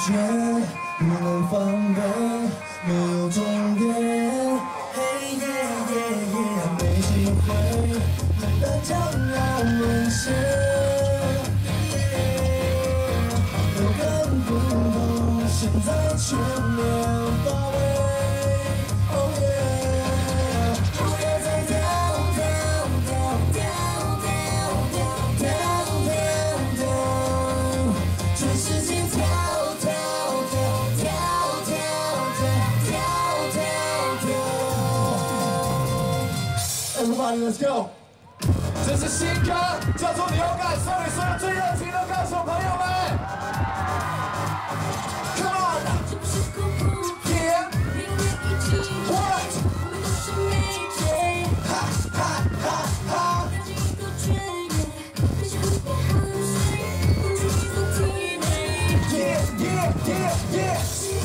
觉，不能防备，没有终点。嘿耶耶耶，没机会，但将要沦陷。有根不动，现在全面包围。Oh yeah， 不要再跳跳跳跳跳跳跳跳跳，全世界跳跳跳跳跳跳跳跳跳。Everybody, let's go！ 这是新歌，叫做《流感》，送给所有最热情的歌手朋友们。Come on！ Yeah！ What？ 哈哈哈哈！ Yeah yeah yeah yeah！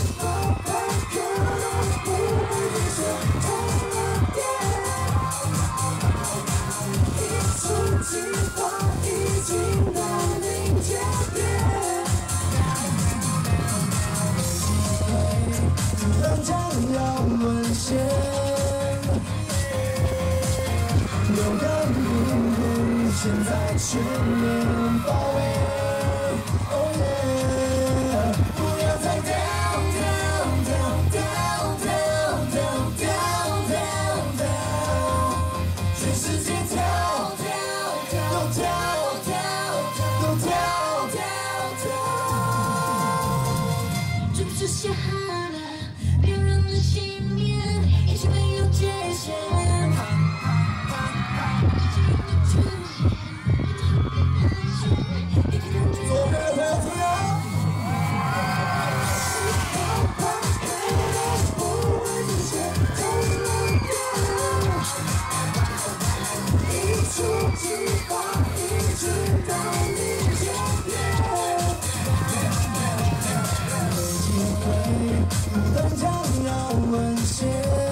计划已经到临界点，但将要沦陷。流感病毒现在全面包围。Oh yeah， 不要再跳跳跳跳跳跳跳跳跳，全世界跳。都跳跳跳，都跳跳跳， 这不是瞎了，别人的信念已经没有界限。 左边的朋友注意哦。计划一直到临界点，没机会，但将要沦陷。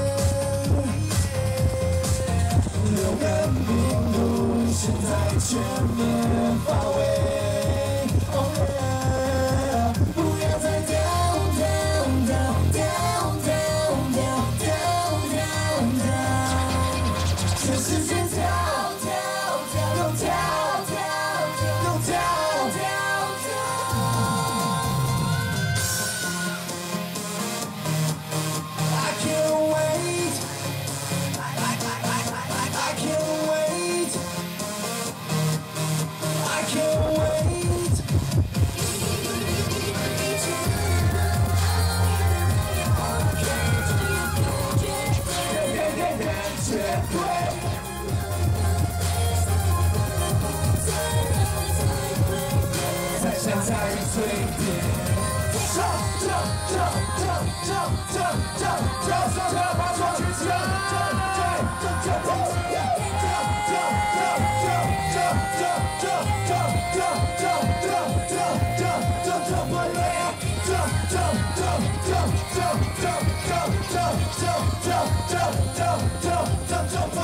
流感病毒现在全面包围。Oh yeah， 不要再跳跳跳跳跳跳跳跳，全世界跳。最点，唱唱唱唱唱唱唱唱唱，把手举起来，唱唱唱唱唱唱。